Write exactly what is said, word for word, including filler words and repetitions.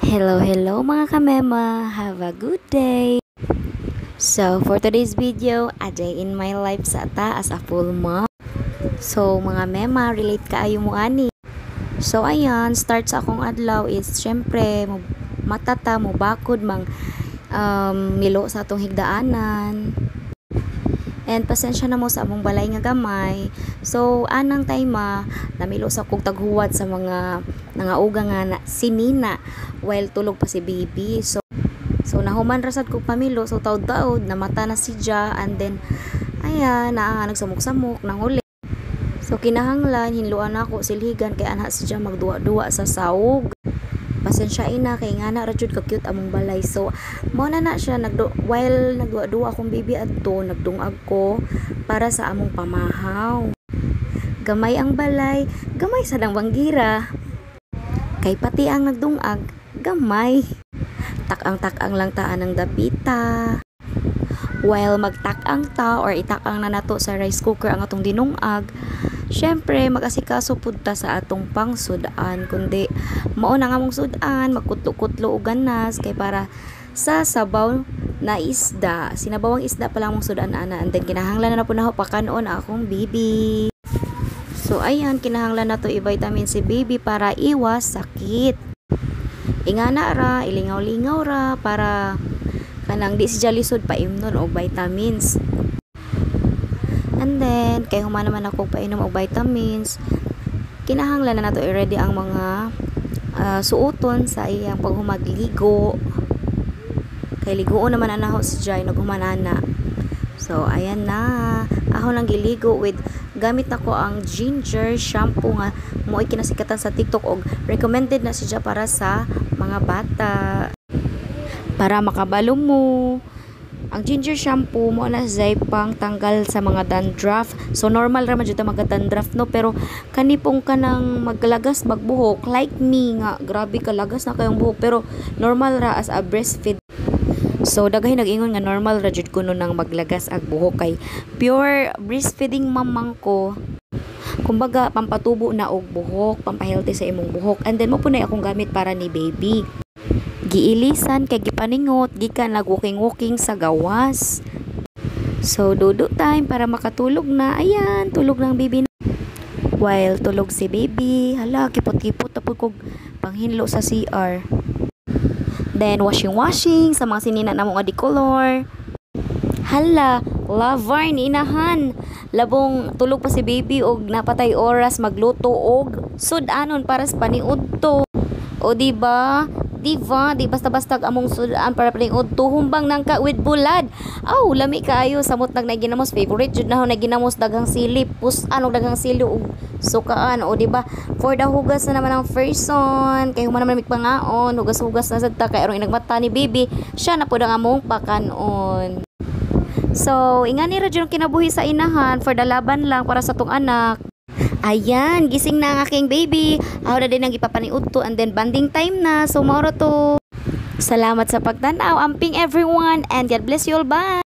Hello, hello mga kamema. Have a good day. So, for today's video, a day in my life sa ata as a full mom. So, mga mema, relate kaayo mo ani. So, ayan, start sa akong adlaw is syempre, mo- matata mo bakod mang um, milo sa atong higdaanan. And pasensya na mo sa among balay nga gamay. So, anang time ma, namilo sa kong taghuwat sa mga nangauga nga na, sinina while tulog pa si baby. So, so nahuman rasad kong pamilo. So, taod-taod, namata na si Ja. And then, ayan, na nagsamok-samok, nanguli. So, kinahanglan, hinluan ako silhigan kay anha si Ja magduwa-duwa sa sawog. Pasensya ina kay nga na radyod ka cute among balay. So mo na na siya nagdo while nagduwa-duwa akong baby adto, nagdungag ko para sa among pamahaw. Gamay ang balay, gamay sa dang banggira. Kay pati ang nagdungag, gamay. Tak-ang-tak-ang lang taan ng dapita. While magtak-ang ta or itak-ang na nato sa rice cooker ang atong dinungag, syempre mag-asikaso pud ta sa atong pangsudan, kundi mao na nga mong sudan, magkutlo-kutlo og ganas kay para sa sabaw na isda. Sinabawang isda pa lang mong sudan ana, and then kinahanglan na na pud na pakanon akong baby. So ayan, kinahanglan na to i-vitamin si baby para iwas sakit. Ingana ra, ilingaw-lingaw ra para kanang di si jalisod pa imnon og vitamins. And then, kay human naman ako painom og vitamins, kinahanglan na nato i-ready ang mga uh, suoton sa iyang paghumagligo. Kay ligoon naman anaho si Jai naghumanana. So, ayan na. Ako nang giligo with gamit nako ang ginger shampoo nga mo ay kinasikatan sa TikTok og recommended na siya para sa mga bata. Para makabalo mo. Ang ginger shampoo mo na zay pang tanggal sa mga dandruff. So normal ra man jud mga dandruff no, pero kani pong kanang maglagas magbuhok like me nga grabe kalagas na kayong buhok pero normal ra as a breastfeed. So daghay nag-ingon nga normal ra jud kuno nang maglagas ag buhok kay pure breastfeeding mamang ko. Kumbaga pampatubo na og buhok, pampahealthy sa imong buhok. And then mo punay akong gamit para ni baby. Giilisan kay gipaningot gikan nag-walking-walking sa gawas. So dudo time para makatulog na. Ayan, tulog ng baby na. While tulog si baby, hala kipot-kipot tapos kog panghinlo sa C R. Then washing-washing sa mga sinina namo nga di color. Hala, lavar ni inahan. Labong tulog pa si baby og napatay oras magluto og sudanon para sa paniud to. O di ba? Diba, di basta-basta among sudan para paniud to humbang nangka with bulad. Aw, oh, lami kaayo samot nag naginamos favorite jud na ho naginamos daghang sili, pus anong daghang sili og sukaan. O di ba? For the hugas na naman ang person, kay human naman migpangaon, hugas-hugas na sad ta kay arong inagmata ni baby, siya na pud ang among pakanon. So, ingani ra jud kinabuhi sa inahan for the laban lang para sa tong anak. Ayan, gising na ang aking baby. Ako na din ang ipapaniud to and then banding time na. So, mauro to. Salamat sa pagtanaw. Amping everyone and God bless you all. Bye!